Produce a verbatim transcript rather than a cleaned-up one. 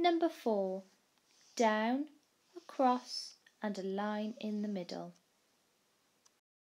Number four, down, across and a line in the middle.